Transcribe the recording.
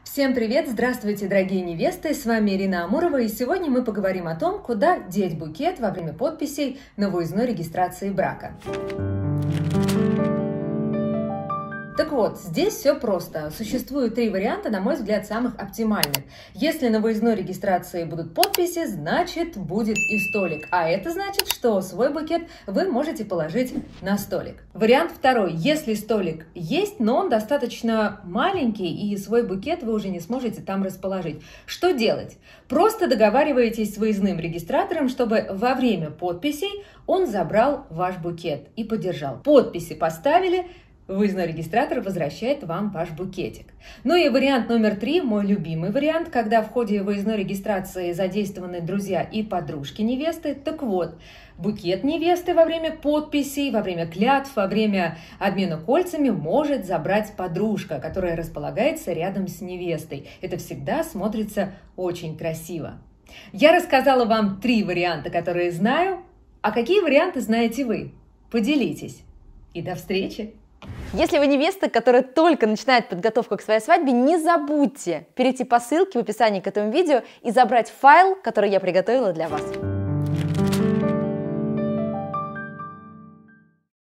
Всем привет! Здравствуйте, дорогие невесты! С вами Ирина Амурова, и сегодня мы поговорим о том, куда деть букет во время подписей на выездной регистрации брака. Так вот, здесь все просто. Существует три варианта, на мой взгляд, самых оптимальных. Если на выездной регистрации будут подписи, значит будет и столик. А это значит, что свой букет вы можете положить на столик. Вариант второй. Если столик есть, но он достаточно маленький, и свой букет вы уже не сможете там расположить. Что делать? Просто договариваетесь с выездным регистратором, чтобы во время подписей он забрал ваш букет и подержал. Подписи поставили, выездной регистратор возвращает вам ваш букетик. Ну и вариант номер 3, мой любимый вариант, когда в ходе выездной регистрации задействованы друзья и подружки невесты. Так вот, букет невесты во время подписей, во время клятв, во время обмена кольцами может забрать подружка, которая располагается рядом с невестой. Это всегда смотрится очень красиво. Я рассказала вам 3 варианта, которые знаю. А какие варианты знаете вы? Поделитесь. И до встречи! Если вы невеста, которая только начинает подготовку к своей свадьбе, не забудьте перейти по ссылке в описании к этому видео и забрать файл, который я приготовила для вас.